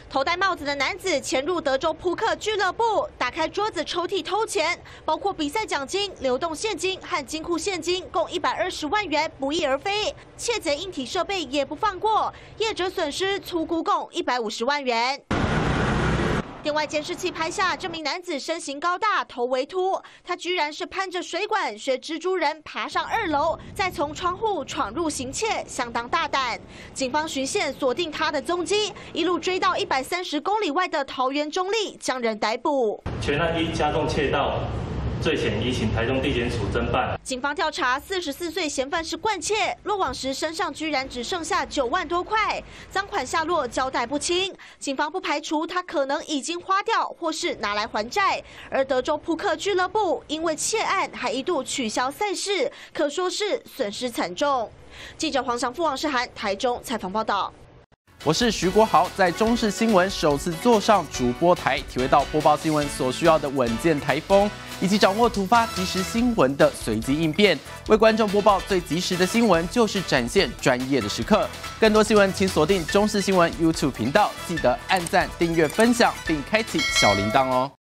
头戴帽子的男子潜入德州扑克俱乐部，打开桌子抽屉偷钱，包括比赛奖金、流动现金和金库现金，共120万元不翼而飞。窃贼硬体设备也不放过，业者损失粗估共150万元。 店外监视器拍下这名男子身形高大，头围秃，他居然是攀着水管学蜘蛛人爬上2楼，再从窗户闯入行窃，相当大胆。警方循线锁定他的踪迹，一路追到130公里外的桃园中坜，将人逮捕。 全案依加重窃盗罪嫌，移请台中地检署侦办。 警方调查，44岁嫌犯是惯窃，落网时身上居然只剩下9万多块，赃款下落交代不清。警方不排除他可能已经花掉，或是拿来还债。而德州扑克俱乐部因为窃案，还一度取消赛事，可说是损失惨重。记者黄祥富、王世涵台中采访报道。 我是徐国豪，在中视新闻首次坐上主播台，体会到播报新闻所需要的稳健台风，以及掌握突发即时新闻的随机应变。为观众播报最及时的新闻，就是展现专业的时刻。更多新闻，请锁定中视新闻 YouTube 频道，记得按赞、订阅、分享，并开启小铃铛哦。